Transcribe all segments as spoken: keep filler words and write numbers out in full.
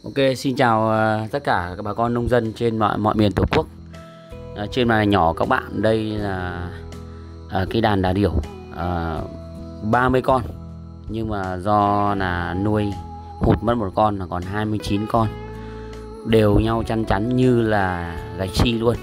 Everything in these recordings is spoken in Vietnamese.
Ok, xin chào ờ, tất cả các bà con nông dân trên mọi mọi miền Tổ quốc. Ờ, trên màn hình nhỏ các bạn đây là ờ, cái đàn đà điểu uh, ba mươi con, nhưng mà do là nuôi hụt mất một con là còn hai mươi chín con, đều nhau chăn chắn như là gạch xi luôn.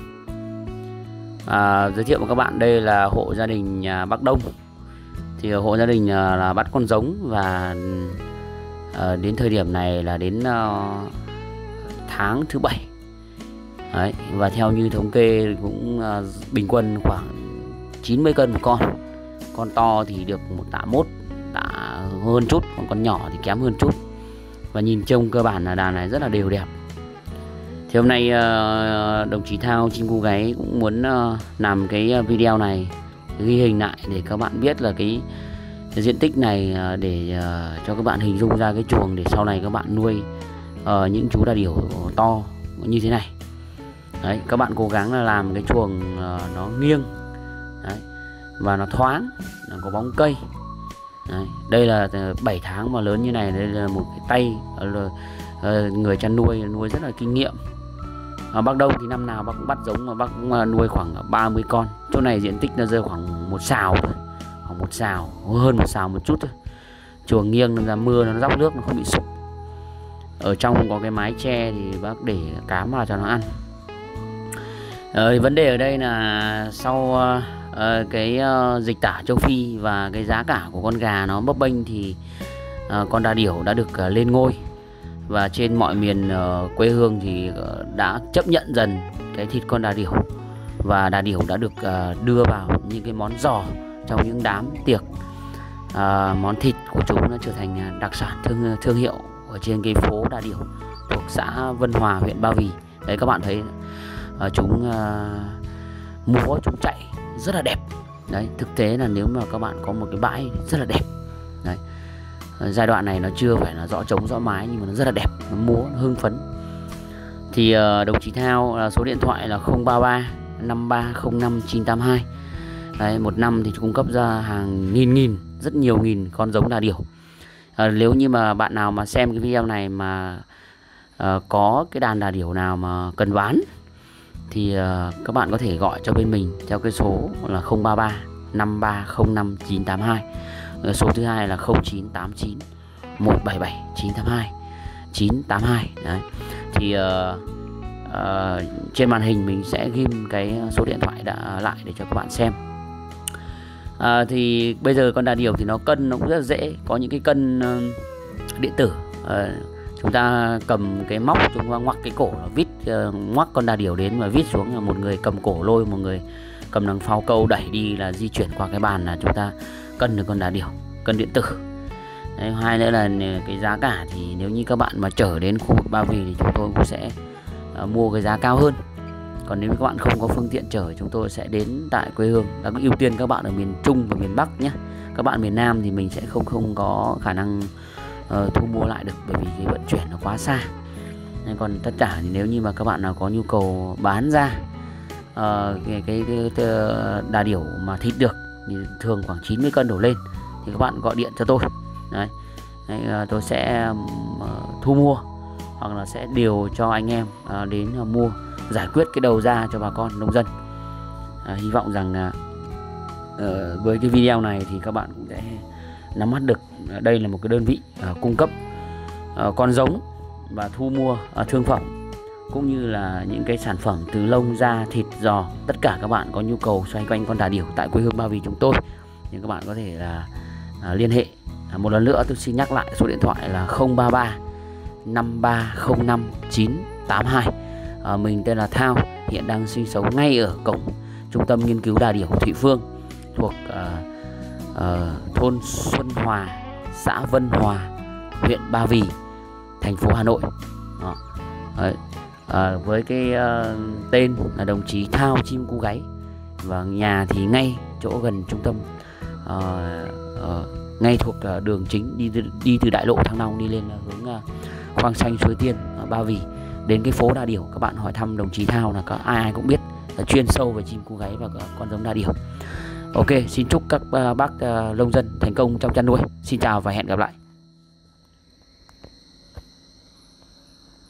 À, giới thiệu với các bạn đây là hộ gia đình nhà bác Đông. Thì hộ gia đình ờ, là bắt con giống và À, đến thời điểm này là đến uh, tháng thứ bảy. Đấy, và theo như thống kê cũng uh, bình quân khoảng chín mươi cân một con. Con to thì được một tạ mốt, tạ hơn chút, còn con nhỏ thì kém hơn chút. Và nhìn trông cơ bản là đàn này rất là đều đẹp. Thì hôm nay uh, đồng chí Thao Chim Cu Gáy cũng muốn uh, làm cái video này ghi hình lại để các bạn biết là cái diện tích này để uh, cho các bạn hình dung ra cái chuồng để sau này các bạn nuôi uh, những chú đà điểu to như thế này. Đấy, các bạn cố gắng là làm cái chuồng uh, nó nghiêng. Đấy, và nó thoáng, nó có bóng cây. Đấy, đây là bảy tháng mà lớn như này, đây là một cái tay uh, uh, người chăn nuôi nuôi rất là kinh nghiệm. Ở Bắc Đông thì năm nào bác cũng bắt giống mà bác cũng uh, nuôi khoảng ba mươi con. Chỗ này diện tích nó rơi khoảng một sào thôi, khoảng một sào, hơn một sào một chút thôi. Chuồng nghiêng nên ra mưa nó róc nước nó không bị sụp. Ở trong có cái mái che thì bác để cám vào cho nó ăn. Ờ, vấn đề ở đây là sau uh, uh, cái uh, dịch tả châu Phi và cái giá cả của con gà nó bấp bênh thì uh, con đà điểu đã được uh, lên ngôi. Và trên mọi miền uh, quê hương thì uh, đã chấp nhận dần cái thịt con đà điểu. Và đà điểu đã được uh, đưa vào những cái món giò trong những đám tiệc. À, món thịt của chúng nó trở thành đặc sản thương thương hiệu ở trên cái phố đà điểu thuộc xã Vân Hòa, huyện Ba Vì. Đấy, các bạn thấy à, chúng à, múa, chúng chạy rất là đẹp. Đấy, thực tế là nếu mà các bạn có một cái bãi rất là đẹp. Đấy, à, giai đoạn này nó chưa phải là rõ trống rõ mái nhưng mà nó rất là đẹp, nó múa, nó hưng phấn. Thì à, đồng chí Thao à, số điện thoại là không ba ba năm ba không năm chín tám hai. Đấy, một năm thì cung cấp ra hàng nghìn nghìn, rất nhiều nghìn con giống đà điểu. À, nếu như mà bạn nào mà xem cái video này mà à, có cái đàn đà điểu nào mà cần bán thì à, các bạn có thể gọi cho bên mình theo cái số là không ba ba năm ba không năm chín tám hai. Số thứ hai là không chín tám chín một bảy bảy chín tám hai chín tám hai. Đấy, thì à, à, trên màn hình mình sẽ ghim cái số điện thoại đã lại để cho các bạn xem. À, thì bây giờ con đà điểu thì nó cân nó cũng rất là dễ, có những cái cân uh, điện tử. Uh, chúng ta cầm cái móc, chúng ta ngoắc cái cổ, vít uh, ngoắc con đà điểu đến và vít xuống, là một người cầm cổ lôi, một người cầm đằng phao câu đẩy đi là di chuyển qua cái bàn là chúng ta cân được con đà điểu, cân điện tử. Đấy, hai nữa là cái giá cả thì nếu như các bạn mà chở đến khu vực Ba Vì thì chúng tôi cũng sẽ uh, mua cái giá cao hơn. Còn nếu các bạn không có phương tiện chở, chúng tôi sẽ đến tại quê hương. Đã có ưu tiên các bạn ở miền Trung và miền Bắc nhé. Các bạn miền Nam thì mình sẽ không không có khả năng uh, thu mua lại được, bởi vì cái vận chuyển nó quá xa. Nên còn tất cả thì nếu như mà các bạn nào có nhu cầu bán ra uh, cái, cái, cái, cái đà điểu mà thịt được thì thường khoảng chín mươi cân đổ lên thì các bạn gọi điện cho tôi. Đấy, Đấy uh, tôi sẽ uh, thu mua hoặc là sẽ điều cho anh em uh, đến uh, mua, giải quyết cái đầu ra cho bà con nông dân. À, hy vọng rằng à, uh, với cái video này thì các bạn cũng sẽ nắm bắt được à, đây là một cái đơn vị à, cung cấp à, con giống và thu mua à, thương phẩm cũng như là những cái sản phẩm từ lông, da, thịt, giò. Tất cả các bạn có nhu cầu xoay quanh con đà điểu tại quê hương Ba Vì chúng tôi thì các bạn có thể là à, liên hệ. À, một lần nữa tôi xin nhắc lại số điện thoại là không ba ba năm ba không năm chín tám hai. À, mình tên là Thao, hiện đang sinh sống ngay ở cổng Trung tâm Nghiên cứu Đà Điểu Thụy Phương thuộc uh, uh, thôn Xuân Hòa, xã Vân Hòa, huyện Ba Vì, thành phố Hà Nội. Đó. Đấy. À, với cái uh, tên là đồng chí Thao Chim Cu Gáy, và nhà thì ngay chỗ gần trung tâm, uh, uh, ngay thuộc uh, đường chính đi đi từ đại lộ Thăng Long đi lên uh, hướng uh, Khoang Xanh Suối Tiên, uh, Ba Vì. Đến cái phố đà điểu, các bạn hỏi thăm đồng chí Thao là có ai ai cũng biết, là chuyên sâu về chim cu gáy và con giống đà điểu. Ok, xin chúc các uh, bác uh, nông dân thành công trong chăn nuôi. Xin chào và hẹn gặp lại.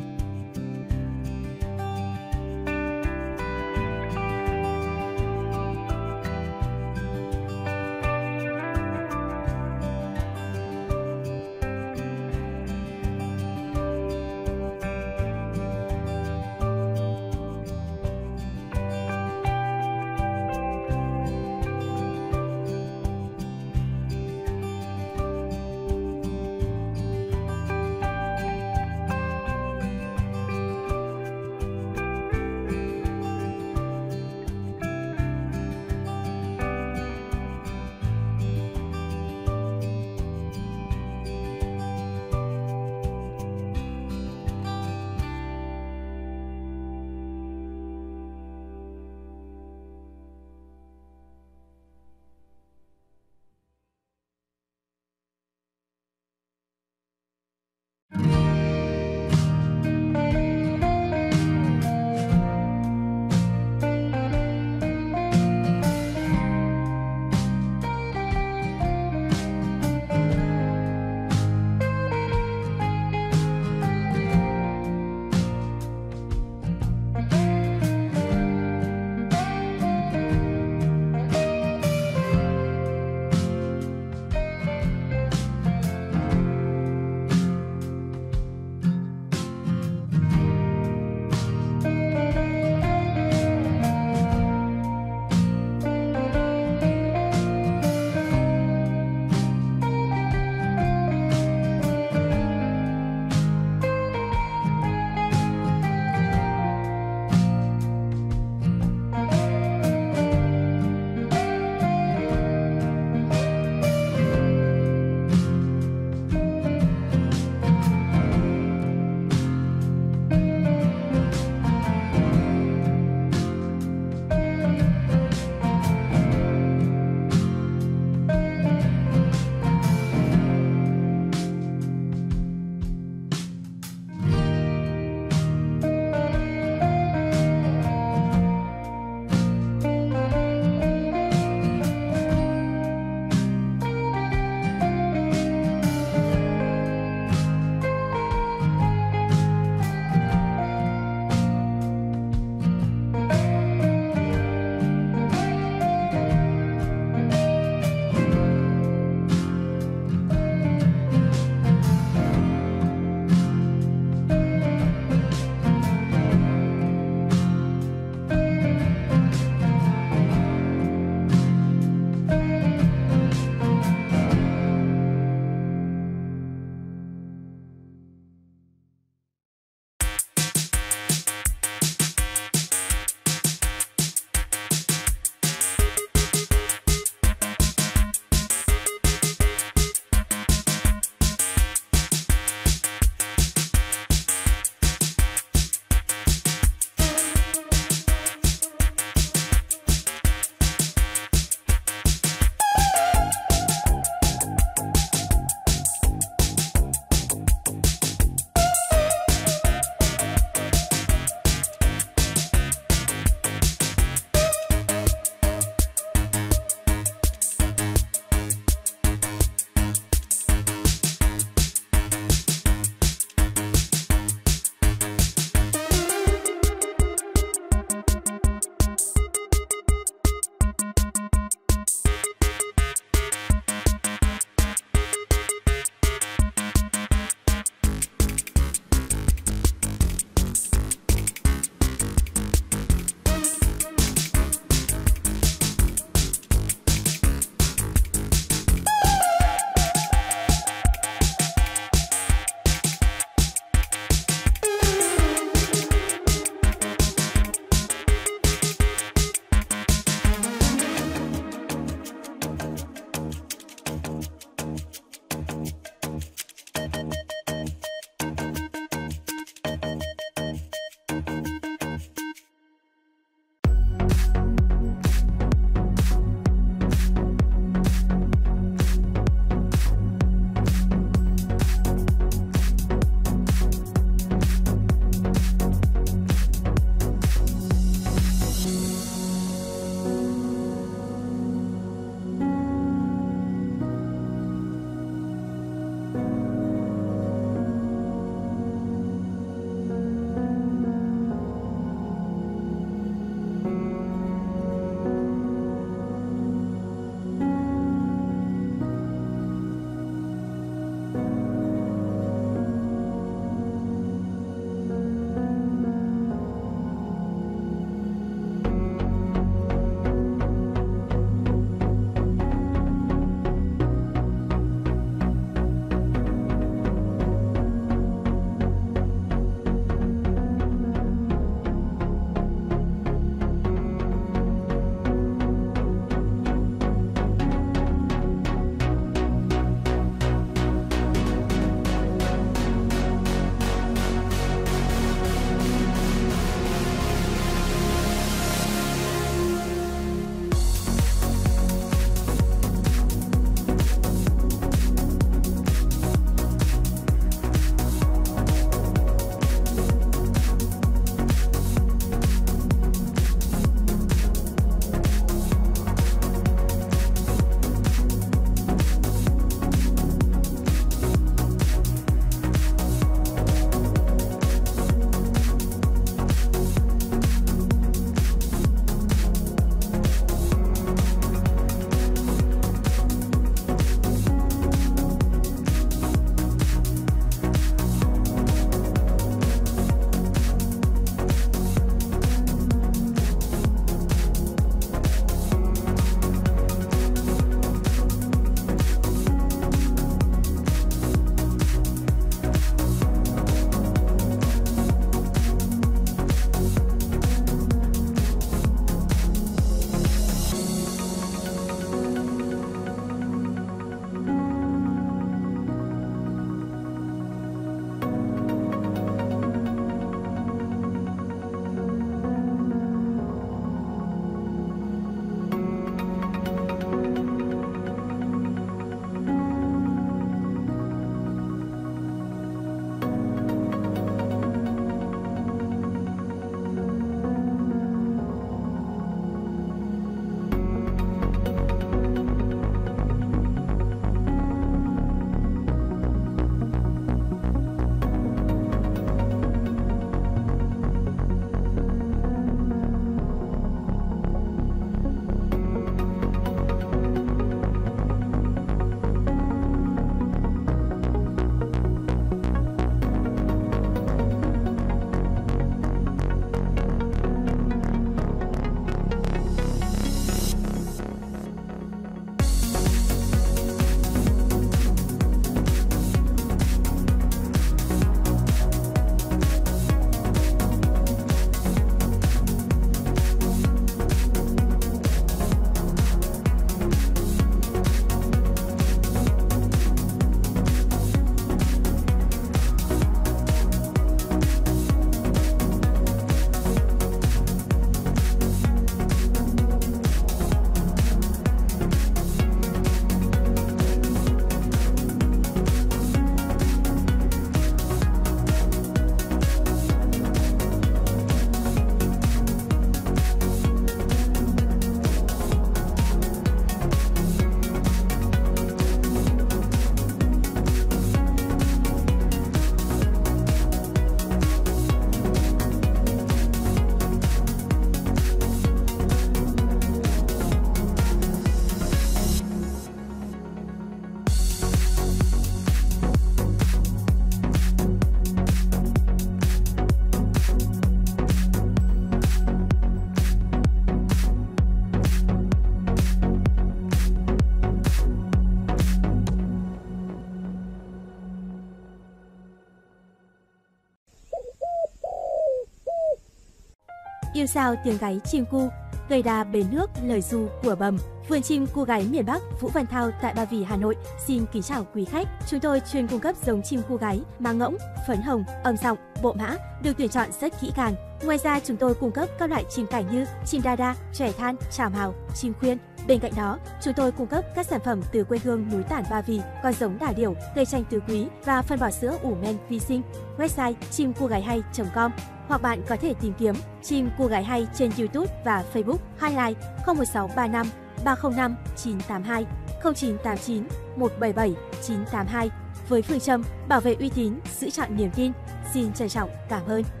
kêu sao tiếng gáy chim cu, cây đa bến nước lời ru của bầm. Vườn chim cu gáy miền Bắc Vũ Văn Thao tại Ba Vì, Hà Nội xin kính chào quý khách. Chúng tôi chuyên cung cấp giống chim cu gáy mang ngỗng, phấn hồng, âm giọng, bộ mã được tuyển chọn rất kỹ càng. Ngoài ra chúng tôi cung cấp các loại chim cảnh như chim đa đa, trẻ than, chào hào, chim khuyên. Bên cạnh đó, chúng tôi cung cấp các sản phẩm từ quê hương núi Tản Ba Vì, con giống đà điểu, cây chanh tứ quý và phân bò sữa ủ men vi sinh. Website chim cu gáy hay chấm com hoặc bạn có thể tìm kiếm chim cu gáy hay trên YouTube và Facebook. Hotline không một sáu ba năm ba không năm chín tám hai không chín tám chín một bảy bảy chín tám hai với phương châm bảo vệ uy tín, giữ chọn niềm tin. Xin trân trọng cảm ơn.